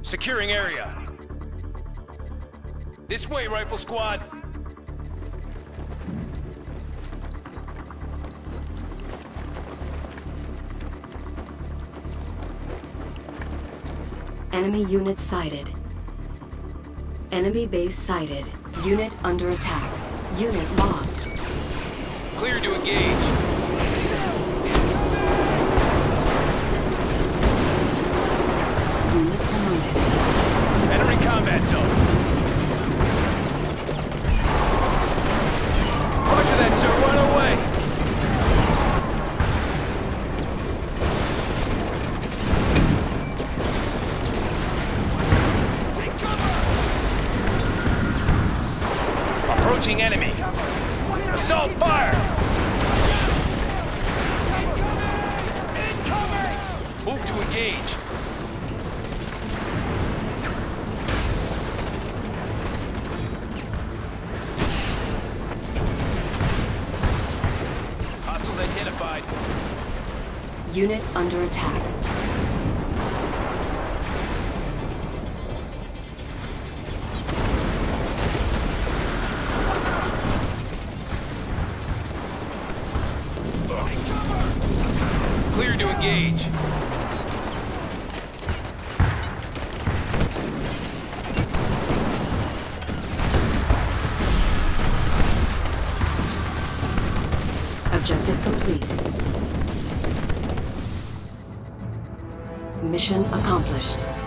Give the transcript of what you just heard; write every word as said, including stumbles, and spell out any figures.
Securing area. This way, Rifle Squad. Enemy unit sighted. Enemy base sighted. Unit under attack. Unit lost. Clear to engage. Unit promoted. Entering combat zone. Roger that, sir. Run away. Approaching enemy. Assault fire! Incoming! Move to engage. Hostiles identified. Unit under attack. Clear to engage. Objective complete. Mission accomplished.